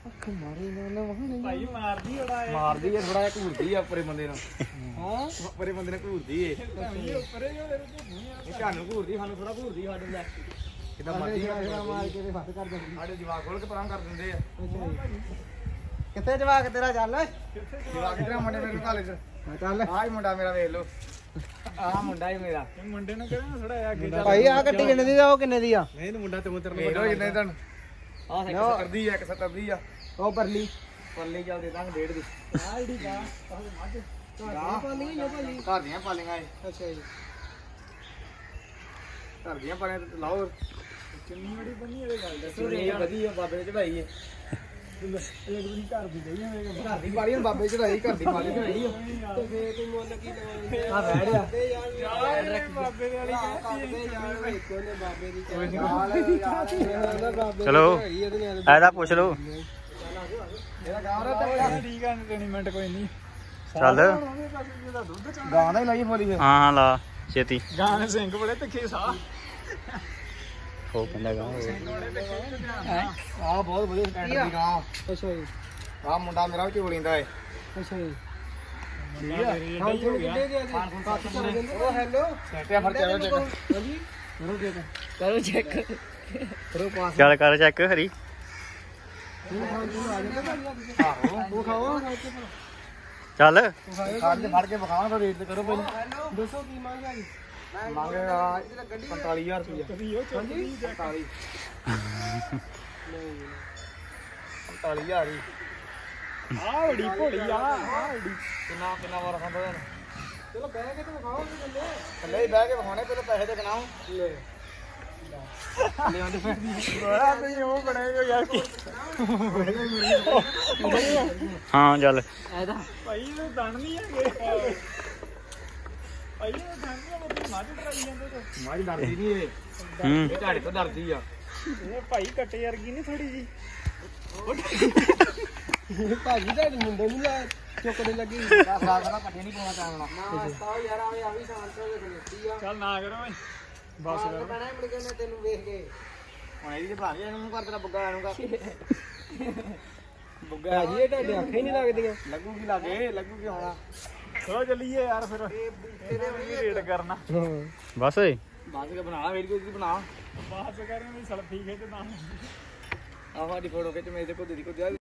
ਮਾਰੀ ਨਾ ਵਹਾਣੇ ਭਾਈ ਮਾਰਦੀ ਥੋੜਾ ਮਾਰਦੀ ਹੈ ਥੋੜਾ ਜਿਹਾ ਘੂਰਦੀ ਆ ਉੱਪਰੇ ਬੰਦੇ ਨੂੰ ਹਾਂ ਉੱਪਰੇ ਬੰਦੇ ਨੇ ਘੂਰਦੀ ਏ ਉੱਪਰੇ ਜੋ ਤੇਰੇ ਘੁੰਮੀ ਆ ਇਹ ਤੁਹਾਨੂੰ ਘੂਰਦੀ ਸਾਨੂੰ ਥੋੜਾ ਘੂਰਦੀ ਸਾਡੇ ਲੈ ਕਿਦਾਂ ਮਰਦੀ ਮਾਰ ਕੇ ਤੇ ਵੱਟ ਕਰ ਦਿੰਦੀ ਸਾਡੇ ਜਵਾਕ ਖੋਲ ਕੇ ਪਰਾਂ ਕਰ ਦਿੰਦੇ ਆ ਕਿੱਥੇ ਜਵਾਕ ਤੇਰਾ ਚੱਲ ਜਵਾਕ ਤੇਰਾ ਮੁੰਡੇ ਮੇਰੇ ਕਾਲਜ ਚੱਲ ਆਹ ਹੀ ਮੁੰਡਾ ਮੇਰਾ ਵੇਖ ਲੋ ਆਹ ਮੁੰਡਾ ਹੀ ਮੇਰਾ ਇਹ ਮੁੰਡੇ ਨੂੰ ਕਹਿੰਦਾ ਥੋੜਾ ਜਿਹਾ ਅੱਗੇ ਭਾਈ ਆ ਗੱਡੀ ਕਿੰਨੇ ਦੀ ਆ ਉਹ ਕਿੰਨੇ ਦੀ ਆ ਨਹੀਂ ਇਹ ਮੁੰਡਾ ਤੂੰ ਤੇਰੇ ਨੂੰ ਜਿੰਨੇ ਤੁਹਾਨੂੰ ਆਹ 170 ਦੀ ਆ 170 ਦੀ ਆ ਉਹ ਪਰਲੀ ਚੱਲ ਦੇ ਦਾਂਗੇ 1.5 ਦੀ ਆਹ ਜਿਹੜੀ ਗਾ ਮੱਝ ਪਾਲੀਆਂ ਭਾਜੀ ਘਰ ਦੀਆਂ ਪਾਲੀਆਂ ਇਹ ਅੱਛਾ ਜੀ ਘਰ ਦੀਆਂ ਪਾਲੀਆਂ ਲਾਓ ਕਿੰਨੀ ਬੜੀ ਬੰਨੀ ਇਹਦੇ ਗੱਲ ਦੱਸੋ ਇਹ ਵਧੀਆ ਬਾਬੇ ਨੇ ਚੜਾਈ ਹੈ ਇੱਕ ਦਿਨ ਘਰ ਦੀ ਗਈ ਹੋਵੇਗਾ ਘਰ ਦੀ ਪਾਲੀ ਬਾਬੇ ਚੜਾਈ ਘਰ ਦੀ ਪਾਲੀ ਚੜਾਈ ਤੇ ਫੇਰ ਤੂੰ ਮੁੱਲ ਕੀ ਲਵਾਂਗੇ ਆ ਬੈਠ ਯਾਰ ਬਾਬੇ ਦੇ ਵਾਲੀ ਕਹਿੰਦੀ ਕੋਨੇ ਬਾਬੇ ਦੀ ਚਲੋ ਐਦਾ ਪੁੱਛ ਲਓ ਇਹਦਾ ਗਾਂ ਠੀਕ ਆ ਟ੍ਰੇਨਿੰਗਮੈਂਟ ਕੋਈ ਨਹੀਂ ਚੱਲ ਗਾਂ ਦਾ ਹੀ ਲਾਈ ਫੋਲੀ ਫਿਰ ਹਾਂ ਲਾ ਛੇਤੀ ਗਾਣੇ ਸਿੰਘ ਬੜੇ ਤਿੱਖੇ ਸਾਹ ਹੋ ਕਹਿੰਦਾ ਗਾ ਆ ਬਹੁਤ ਵਧੀਆ ਸਟੈਂਡਰਡ ਦੀ ਗਾਂ ਅੱਛਾ ਜੀ ਆ ਮੁੰਡਾ ਮੇਰਾ ਵੀ ਝੋਲੀਂਦਾ ਏ ਅੱਛਾ ਜੀ ਉਹ ਹੈਲੋ ਸੈਟਿਆ ਫੜ ਕਰੋ ਚੈੱਕ ਕਰੋ ਪਾਸ ਚੱਲ ਕਰ ਚੈੱਕ ਹਰੀ ਉਹ ਖਾਓ ਚੱਲ ਫੜ ਕੇ ਵਿਖਾਵਾਂ ਤਾਂ ਰੇਟ ਤੇ ਕਰੋ ਪਹਿਲਾਂ ਦੱਸੋ ਕੀ ਮੰਗਿਆ ਜੀ ਮੰਗੇਗਾ 45000 ਰੁਪਏ ਹਾਂਜੀ 45000 ਹੀ ਆ ਬੜੀ ਭੋਲੀ ਆ ਬੜੀ ਕਿੰਨਾ ਵਾਰ ਖਾਂਦਾ ਚਲੋ ਬਹਿ ਕੇ ਤੇ ਵਿਖਾਓ ਥੱਲੇ ਹੀ ਬਹਿ ਕੇ ਵਿਖਾਉਣੇ ਪਹਿਲਾਂ ਪੈਸੇ ਤੇ ਗਿਣਾਓ ਲੈ ਆਂਦੇ ਬੜਾ ਤੁਸੀਂ ਉਹ ਬਣਾਏਗਾ ਯਾਰ ਕੀ ਹਾਂ ਚੱਲ ਐਦਾ ਭਾਈ ਇਹ ਦੰਦ ਨਹੀਂ ਹੈਗੇ ਭਾਈ ਇਹ ਦੰਦ ਨਹੀਂ ਮਤਲਬ ਮੱਝ ਟਰਾਈ ਜਾਂਦੇ ਤੇ ਮਾਰੀ ਡਰਦੀ ਨਹੀਂ ਇਹ ਹੂੰ ਇਹ ਝਾੜੇ ਤੋਂ ਡਰਦੀ ਆ ਇਹ ਭਾਈ ਕੱਟੇ ਵਰਗੀ ਨਹੀਂ ਥੋੜੀ ਜੀ ਭਾਜੀ ਤੁਹਾਡੇ ਮੁੰਡੇ ਨੂੰ ਲੈ ਚੁੱਕਦੇ ਲੱਗੀ ਸਾਰਾ ਪੱਠੇ ਨਹੀਂ ਪਾਉਣਾ ਚਾਹਣਾ ਨਾ ਸਤਾਓ ਯਾਰ ਆ ਵੀ ਸ਼ਾਂਤ ਹੋ ਕੇ ਖਲੋਤੀ ਆ ਚੱਲ ਨਾ ਕਰੋ ਓਏ ਬਸ ਕਰੋ ਬਣਾ ਮੁੜ ਕੇ ਮੈਂ ਤੈਨੂੰ ਵੇਖ ਕੇ ਹੁਣ ਇਹਦੀ ਤੇ ਭਾਜੀ ਇਹਨੂੰ ਕਰ ਤੇਰਾ ਬੁੱਗਾ ਇਹਨੂੰ ਕਰ ਬੁੱਗਾ ਜੀ ਇਹ ਤੁਹਾਡੇ ਅੱਖਾਂ ਹੀ ਨਹੀਂ ਲੱਗਦੀਆਂ ਲੱਗੂਗੀ ਲੱਗੂਗੀ ਹੋਣਾ ਚਲੋ ਚੱਲੀਏ ਯਾਰ ਫਿਰ ਤੇਰੇ ਵੀ ਰੇਟ ਕਰਨਾ ਬਸ ਓਏ ਬਾਅਦ ਕੇ ਬਣਾ ਵੀਡੀਓ ਕੀ ਬਣਾ ਬਾਅਦ ਚ ਕਰਾਂਗੇ ਸਲਫੀ ਖਿੱਚ ਤਾਂ ਆਹ ਸਾਡੀ ਫੋਟੋ ਖਿੱਚ ਮੇਰੇ ਕੋਲ ਦੀ